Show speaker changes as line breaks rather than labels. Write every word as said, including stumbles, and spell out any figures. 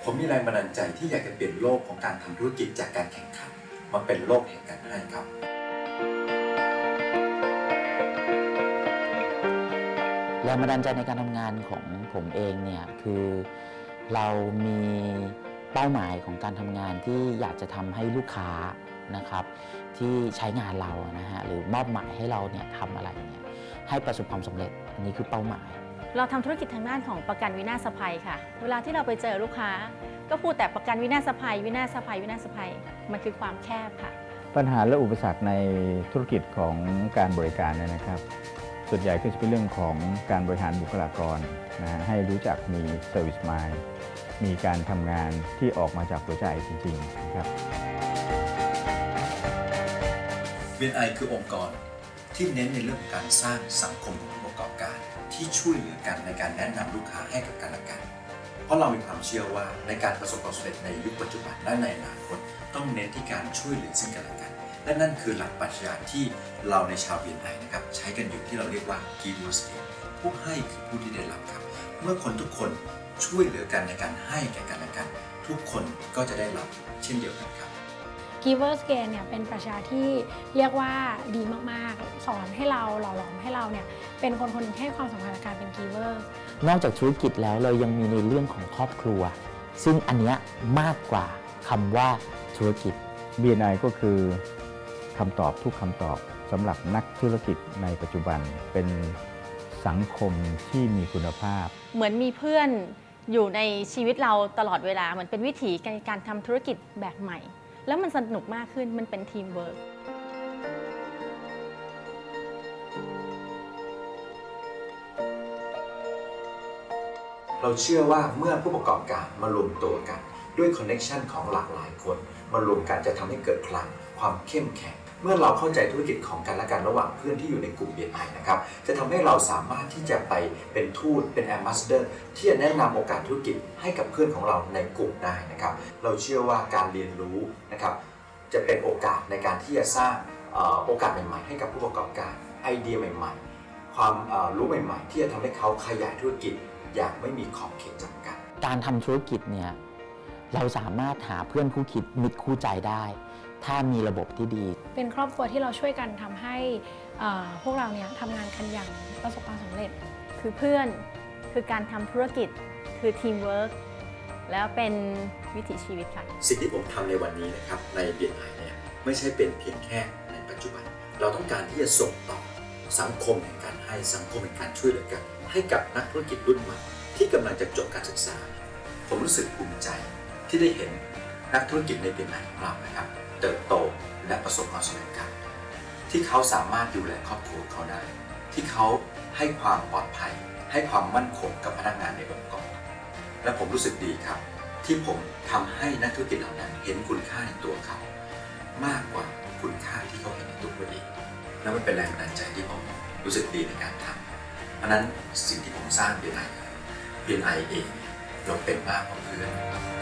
ผมมีแรงบันดาลใจที่อยากจะเปลี่ยนโลกของการทำธุรกิจจากการแข่งขันมาเป็นโลกแห่งการให้ครับ
แรงบันดาลใจในการทำงานของผมเองเนี่ยคือเรามีเป้าหมายของการทำงานที่อยากจะทำให้ลูกค้านะครับที่ใช้งานเรานะฮะหรือมอบหมายให้เราเนี่ยทำอะไรเนี่ยให้ประสบความสำเร็จอันนี้คือเป้าหมาย
เราทำธุรกิจทางด้านของประกันวินาศภัยค่ะเวลาที่เราไปเจอลูกค้าก็พูดแต่ประกันวินาศภัยวินาศภัยวินาศภัยมันคือความแคบค่ะ
ปัญหาและอุปสรรคในธุรกิจของการบริการเนี่ยนะครับส่วนใหญ่ก็จะเป็นเรื่องของการบริหารบุคลากรนะฮะให้รู้จักมี Service Mind มีการทำงานที่ออกมาจากหัวใจจริงๆนะครับ
บี เอ็น ไอ คือองค์กรที่เน้นในเรื่องของการสร้างสังคมของผู้ประกอบการที่ช่วยเหลือกันในการแนะนำลูกค้าให้กับกันและกันเพราะเรามีความเชื่อว่าในการประสบความสำเร็จในยุคปัจจุบันและในอนาคตต้องเน้นที่การช่วยเหลือซึ่งกันและกันและนั่นคือหลักปรัชญาที่เราในชาว บี เอ็น ไอ นะครับใช้กันอยู่ที่เราเรียกว่า Givers Gain ผู้ให้คือผู้ที่ได้รับครับเมื่อคนทุกคนช่วยเหลือกันในการให้แก่กันและกันทุกคนก็จะได้รับเช่นเดียวกันครับ
Givers Gain เนี่ยเป็นปรัชญาที่เรียกว่าดีมากๆสอนให้เราหล่อหลอมให้เราเนี่ยเป็นคนคนที่ให้ความสำคัญกับการเป็น Giver
นอกจากธุรกิจแล้วเรายังมีในเรื่องของครอบครัวซึ่งอันเนี้ยมากกว่าคำว่าธุรกิจ
บี เอ็น ไอ ก็คือคำตอบทุกคำตอบสำหรับนักธุรกิจในปัจจุบันเป็นสังคมที่มีคุณภาพ
เหมือนมีเพื่อนอยู่ในชีวิตเราตลอดเวลาเหมือนเป็นวิถีในการทำธุรกิจแบบใหม่แล้วมันสนุกมากขึ้นมันเป็นทีมเวิร์ค
เราเชื่อว่าเมื่อผู้ประกอบการมารวมตัวกันด้วยคอนเนคชันของหลากหลายคนมารวมกันจะทำให้เกิดพลังความเข้มแข็งเมื่อเราเข้าใจธุรกิจของกันและกันระหว่างเพื่อนที่อยู่ในกลุ่ม บี เอ็น ไอ นะครับจะทำให้เราสามารถที่จะไปเป็นทูตเป็นแอมบาสเดอร์ที่จะแนะนำโอกาสธุรกิจให้กับเพื่อนของเราในกลุ่มได้นะครับเราเชื่อว่าการเรียนรู้นะครับจะเป็นโอกาสในการที่จะสร้างโอกาสใหม่ๆให้กับผู้ประกอบการไอเดียใหม่ๆความรู้ใหม่ๆที่จะทำให้เขาขยายธุรกิจอย่างไม่มีขอบเขตจำกัด
การทำธุรกิจเนี่ยเราสามารถหาเพื่อนคู่คิดมิตรคู่ใจได้ถ้ามีระบบที่ดี
เป็นครอบครัวที่เราช่วยกันทำให้พวกเราเนี่ยทำงานกันอย่างประสบความสำเร็จ
คือเพื่อนคือการทำธุรกิจคือทีมเวิร์คแล้วเป็นวิถีชีวิตค่ะ
สิ่งที่ผมทำในวันนี้นะครับใน บี เอ็น ไอ เนี่ยไม่ใช่เป็นเพียงแค่ในปัจจุบันเราต้องการที่จะส่งต่อสังคมแห่งการให้สังคมแห่งการช่วยเหลือกันให้กับนักธุรกิจรุ่นใหม่ที่กำลังจะจบการศึกษาผมรู้สึกภูมิใจที่ได้เห็นนักธุรกิจใน บี เอ็น ไอ ของเรานะครับเติบโตและประสบความสำเร็จกันที่เขาสามารถดูแลครอบครัวเขาได้ที่เขาให้ความปลอดภัยให้ความมั่นคงกับพนักงานในองค์กรและผมรู้สึกดีครับที่ผมทำให้นักธุรกิจเหล่านั้นเห็นคุณค่าในตัวเขามากกว่าคุณค่าที่เขาเห็นในตัวเขาเองและมันเป็นแรงบันดาลใจที่ผมรู้สึกดีในการทำเพราะนั้นสิ่งที่ผมสร้าง บี เอ็น ไอ บี เอ็น ไอ เองเราเป็นมากกว่าเพื่อน